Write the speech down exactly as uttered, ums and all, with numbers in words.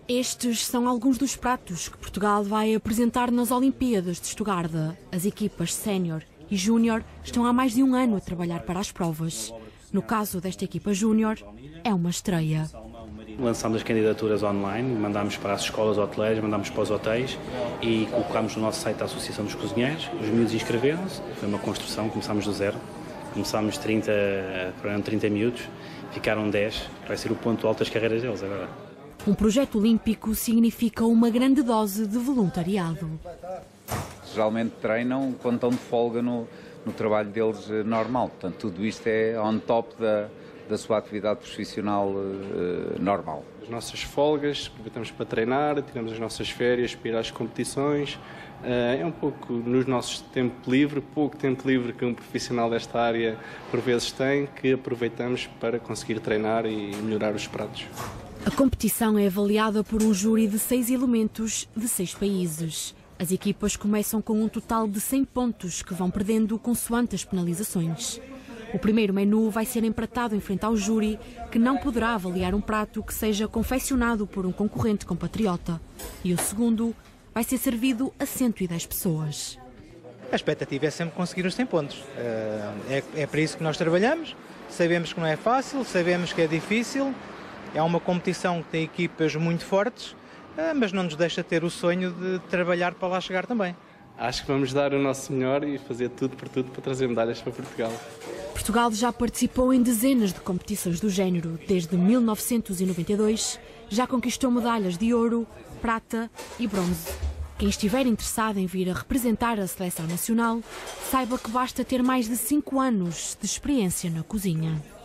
Estes são alguns dos pratos que Portugal vai apresentar nas Olimpíadas de Stuttgart. As equipas sénior e júnior estão há mais de um ano a trabalhar para as provas. No caso desta equipa júnior, é uma estreia. Lançámos as candidaturas online, mandámos para as escolas hoteleiras, mandámos para os hotéis e colocámos no nosso site a Associação dos Cozinheiros. Os miúdos inscreveram-se, foi uma construção, começámos do zero. Começámos trinta, trinta miúdos, ficaram dez, vai ser o ponto alto das carreiras deles agora. Um projeto olímpico significa uma grande dose de voluntariado. Geralmente treinam quando estão de folga no, no trabalho deles normal, portanto tudo isto é on top da, da sua atividade profissional uh, normal. As nossas folgas, aproveitamos para treinar, tiramos as nossas férias para ir às competições. Uh, é um pouco nos nossos tempo livre, pouco tempo livre que um profissional desta área por vezes tem, que aproveitamos para conseguir treinar e melhorar os pratos. A competição é avaliada por um júri de seis elementos de seis países. As equipas começam com um total de cem pontos que vão perdendo consoante as penalizações. O primeiro menu vai ser empratado em frente ao júri, que não poderá avaliar um prato que seja confeccionado por um concorrente compatriota. E o segundo vai ser servido a cento e dez pessoas. A expectativa é sempre conseguir os cem pontos. É, é para isso que nós trabalhamos. Sabemos que não é fácil, sabemos que é difícil. É uma competição que tem equipas muito fortes, mas não nos deixa ter o sonho de trabalhar para lá chegar também. Acho que vamos dar o nosso melhor e fazer tudo por tudo para trazer medalhas para Portugal. Portugal já participou em dezenas de competições do género. Desde mil novecentos e noventa e dois já conquistou medalhas de ouro, prata e bronze. Quem estiver interessado em vir a representar a seleção nacional, saiba que basta ter mais de cinco anos de experiência na cozinha.